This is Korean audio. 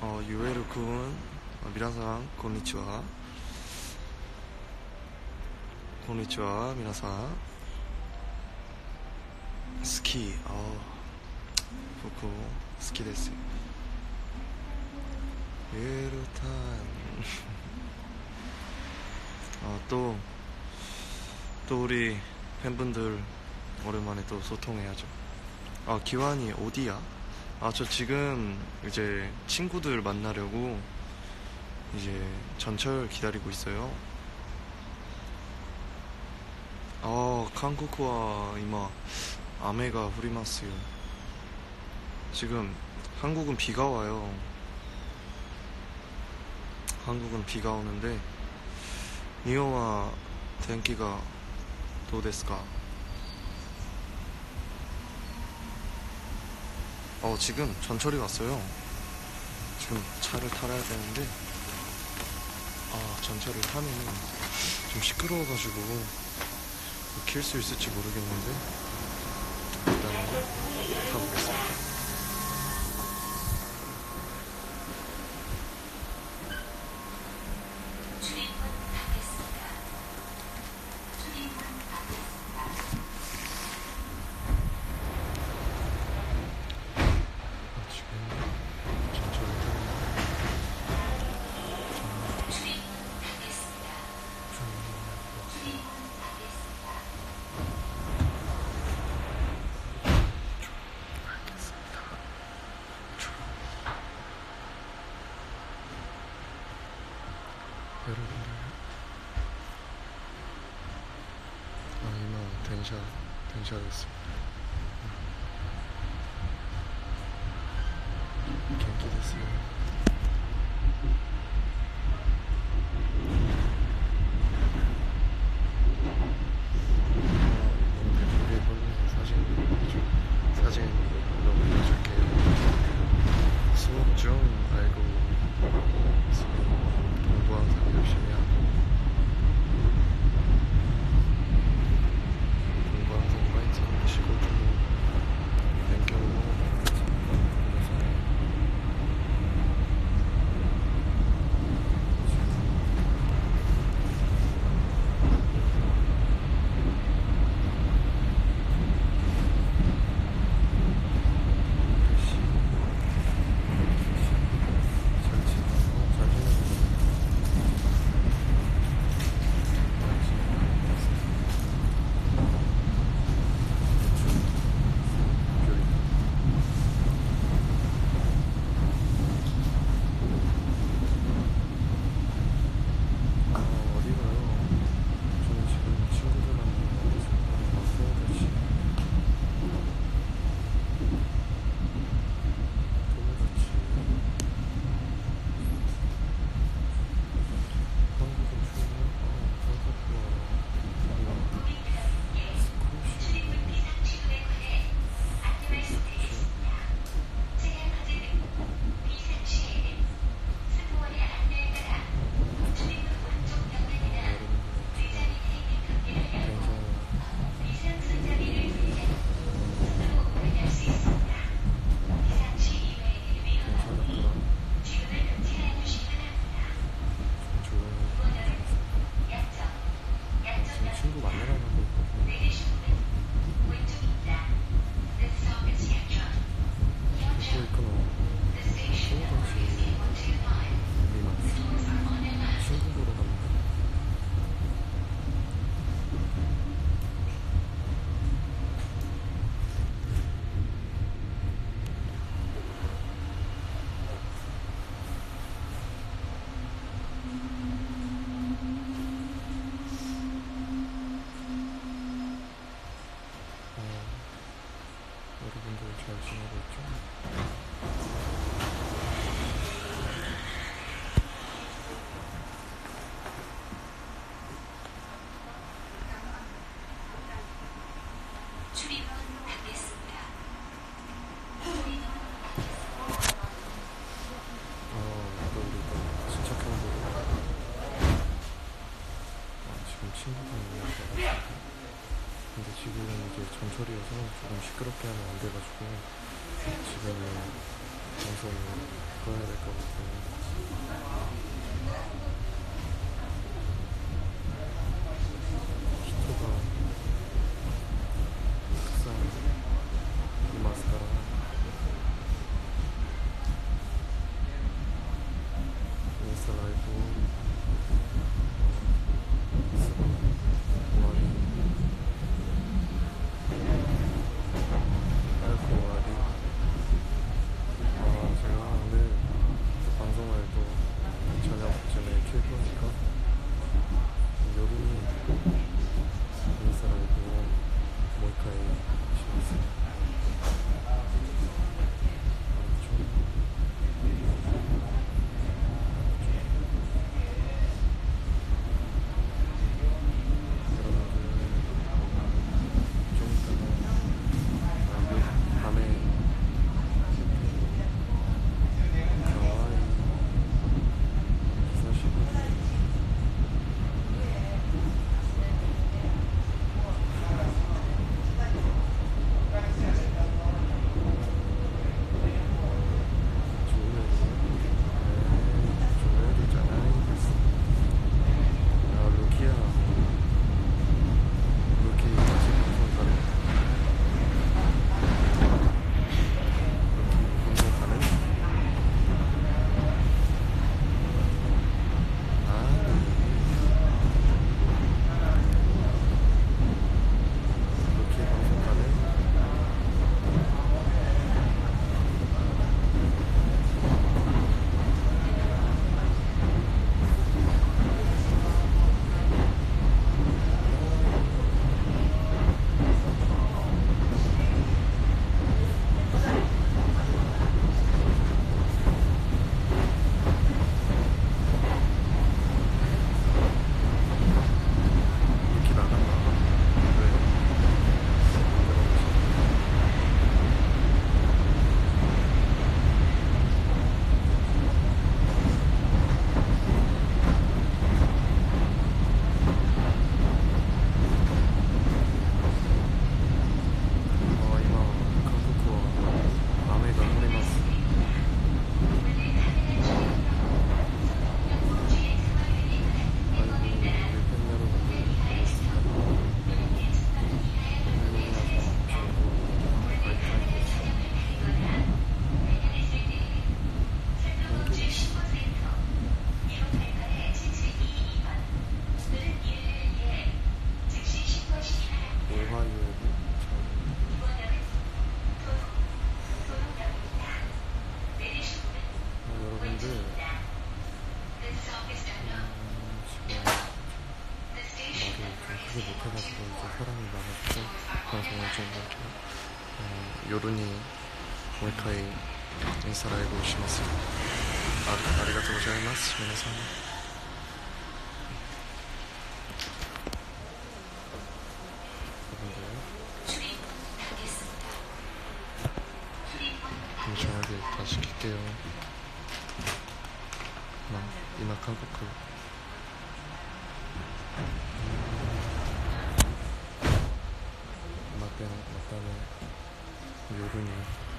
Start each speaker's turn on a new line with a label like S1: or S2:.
S1: 유에르 군, 미나상, 곤니치와. 곤니치와, 미나상. 스키, 보고, 스키 데스. 유에르탄. 또 우리 팬분들 오랜만에 또 소통해야죠. 기환이 어디야? 저 지금 이제 친구들 만나려고 이제 전철 기다리고 있어요. 한국과 이마 아메가 후리마스요. 지금 한국은 비가 와요. 한국은 비가 오는데 니오와 텐키가 도데스까? 지금 전철이 왔어요. 지금 차를 타야 되는데 전철을 타면은 좀 시끄러워가지고 킬 수 있을지 모르겠는데 일단은 타보겠습니다. 여러분들, 이마電車 됐습니다. genki 됐어요. 우리 본인 사진 올려줄게요. 수업 중 알고 공부 항상 열심히 하고 공부 항상 파이팅 하시고 勉強も 여러분들 잘 지내고 있죠? 근데 지금은 이제 전철이어서 조금 시끄럽게 하면 안 돼가지고 지금은 영상 우선 꺼야 될 것 같아요. 히토가 특산 이 마스카라 인스타 라이브 크게 못해가지고 이제 사람이 많아서 방송을 좀 요룬이 모이카이 인스타ライブをします。ありがとうございます。皆さん。무시하게 다시 킬게요. 이나 한국 맞다네 요른이